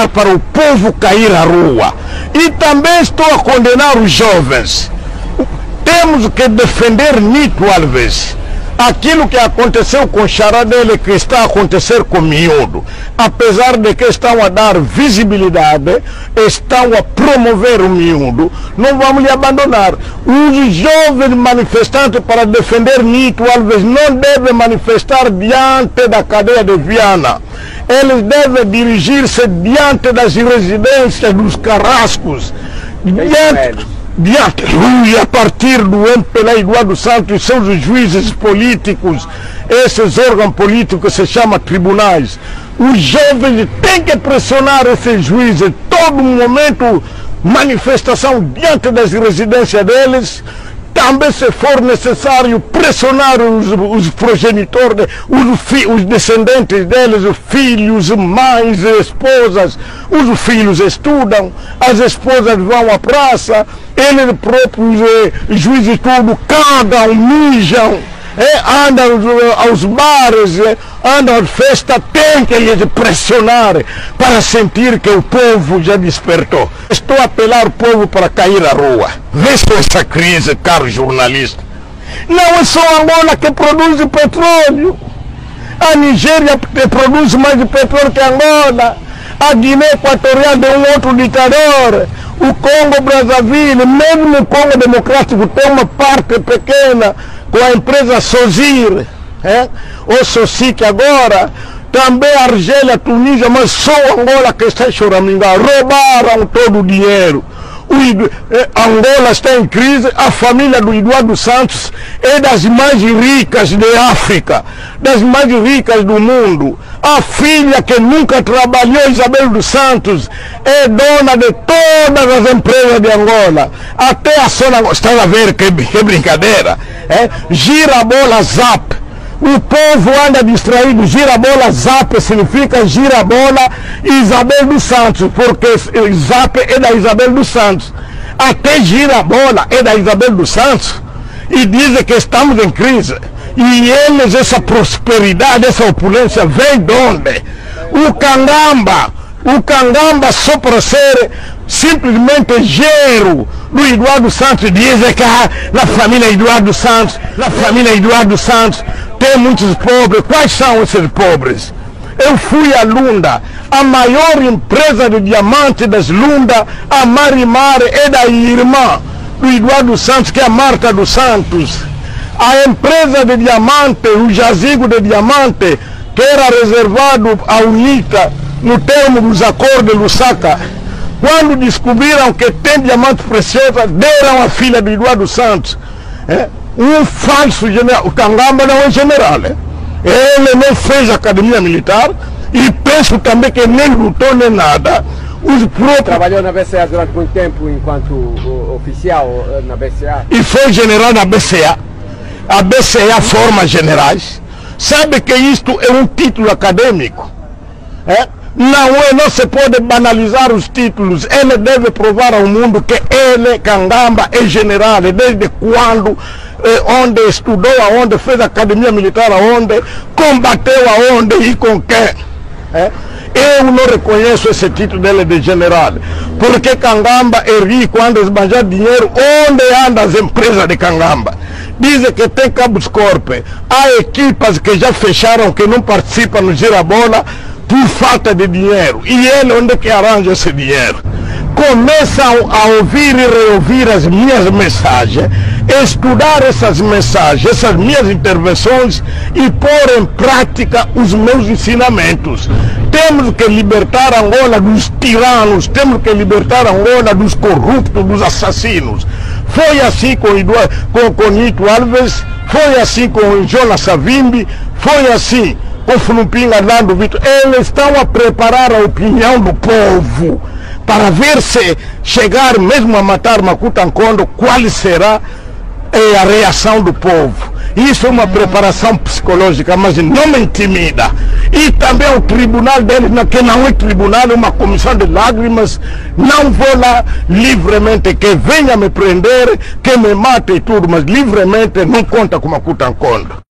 para o povo cair à rua. E também estou a condenar os jovens. Temos que defender Nito Alves. Aquilo que aconteceu com Charadele, que está a acontecer com Miúdo, apesar de que estão a dar visibilidade, estão a promover o Miúdo, não vamos lhe abandonar. Os jovens manifestantes para defender Nito Alves não devem manifestar diante da cadeia de Viana. Eles devem dirigir-se diante das residências dos carrascos, e a partir do MPLA Eduardo Santos e seus juízes políticos, esses órgãos políticos se chamam tribunais. Os jovens têm que pressionar esses juízes, todo momento, manifestação diante das residências deles. Também, se for necessário, pressionar os progenitores, os descendentes deles, os filhos, mães, esposas. Os filhos estudam, as esposas vão à praça, eles próprios, juízes tudo, cagam, mijam, andam aos bares, andam às festas. Tem que lhes pressionar para sentir que o povo já despertou. Estou a apelar o povo para cair à rua. Vê só essa crise, caro jornalista. Não é só Angola que produz petróleo. A Nigéria produz mais petróleo que Angola. A Guiné Equatorial é um outro ditador. O Congo Brazzaville, mesmo o Congo Democrático, tem uma parte pequena com a empresa Sozir, ou Sosic agora. Também a Argélia, Tunísia, mas só Angola que está choramingando. Roubaram todo o dinheiro. Angola está em crise. A família do Eduardo Santos é das mais ricas de África, das mais ricas do mundo. A filha que nunca trabalhou, Isabel dos Santos, é dona de todas as empresas de Angola. Até a Sona, está a ver que brincadeira? Gira a bola Zap. O povo anda distraído. Gira a bola Zap significa gira a bola Isabel dos Santos, porque Zap é da Isabel dos Santos. Até gira a bola é da Isabel dos Santos. E dizem que estamos em crise. E eles, essa prosperidade, essa opulência vem de onde? O Cangamba só para ser simplesmente gero do Eduardo Santos. Dizem que na família Eduardo Santos tem muitos pobres. Quais são esses pobres? Eu fui a Lunda, a maior empresa de diamante das Lunda, a Marimar, é da irmã do Eduardo Santos, que é a Marta dos Santos. A empresa de diamante, o jazigo de diamante, que era reservado à UNITA no termo dos acordos de Lusaka, quando descobriram que tem diamante precioso, deram a filha do Eduardo Santos. Um falso general. O Cangamba não é general. Ele não fez academia militar e penso também que nem lutou nem nada. Trabalhou na BCA durante muito tempo enquanto oficial na BCA. E foi general na BCA. A BCA forma generais. Sabe que isto é um título acadêmico? Não se pode banalizar os títulos. Ele deve provar ao mundo que ele, Cangamba, é general. Desde quando, onde estudou, aonde fez academia militar, aonde combateu, aonde e com quem. Eu não reconheço esse título dele de general, porque Cangamba é rico, anda a esbanjar dinheiro. Onde andam as empresas de Cangamba? Dizem que tem Cabos Corp. Há equipas que já fecharam, que não participam no Girabola por falta de dinheiro. E ele onde que arranja esse dinheiro? Começam a ouvir e reouvir as minhas mensagens, estudar essas mensagens, essas minhas intervenções e pôr em prática os meus ensinamentos. Temos que libertar Angola dos tiranos, temos que libertar Angola dos corruptos, dos assassinos. Foi assim com Nito Alves, foi assim com Jonas Savimbi, foi assim com Flumpinga Nando Vitor. Eles estão a preparar a opinião do povo para ver se chegar mesmo a matar Makuta Nkondo, qual será a reação do povo. Isso é uma preparação psicológica, mas não me intimida. E também o tribunal deles, que não é tribunal, é uma comissão de lágrimas. Não vou lá livremente, que venha me prender, que me mate e tudo, mas livremente não conta com Makuta Nkondo.